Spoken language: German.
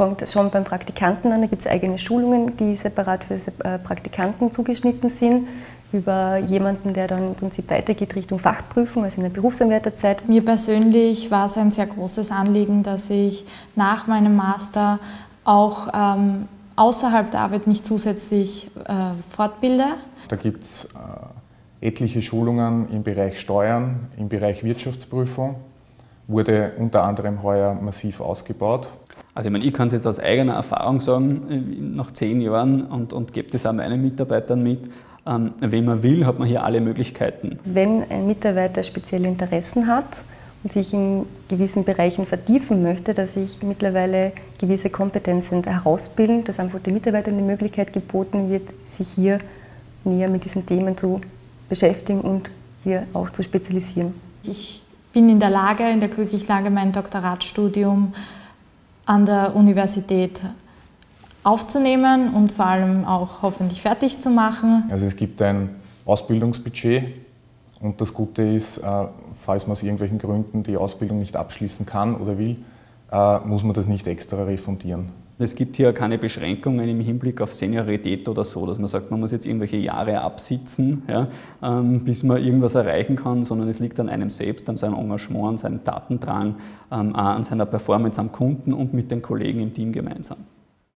fängt schon beim Praktikanten an, da gibt es eigene Schulungen, die separat für Praktikanten zugeschnitten sind, über jemanden, der dann im Prinzip weitergeht Richtung Fachprüfung, also in der Berufsanwärterzeit. Mir persönlich war es ein sehr großes Anliegen, dass ich nach meinem Master auch außerhalb der Arbeit mich zusätzlich fortbilde. Da gibt es etliche Schulungen im Bereich Steuern, im Bereich Wirtschaftsprüfung, wurde unter anderem heuer massiv ausgebaut. Also ich meine, ich kann es jetzt aus eigener Erfahrung sagen, nach 10 Jahren und gebe das auch meinen Mitarbeitern mit, wenn man will, hat man hier alle Möglichkeiten. Wenn ein Mitarbeiter spezielle Interessen hat und sich in gewissen Bereichen vertiefen möchte, dass sich mittlerweile gewisse Kompetenzen herausbilden, dass einfach den Mitarbeitern die Möglichkeit geboten wird, sich hier näher mit diesen Themen zu beschäftigen und hier auch zu spezialisieren. Ich bin in der glücklichen Lage, mein Doktoratsstudium an der Universität aufzunehmen und vor allem auch hoffentlich fertig zu machen. Also es gibt ein Ausbildungsbudget und das Gute ist, falls man aus irgendwelchen Gründen die Ausbildung nicht abschließen kann oder will, muss man das nicht extra refundieren. Es gibt hier keine Beschränkungen im Hinblick auf Seniorität oder so, dass man sagt, man muss jetzt irgendwelche Jahre absitzen, ja, bis man irgendwas erreichen kann, sondern es liegt an einem selbst, an seinem Engagement, an seinem Tatendrang, an seiner Performance am Kunden und mit den Kollegen im Team gemeinsam.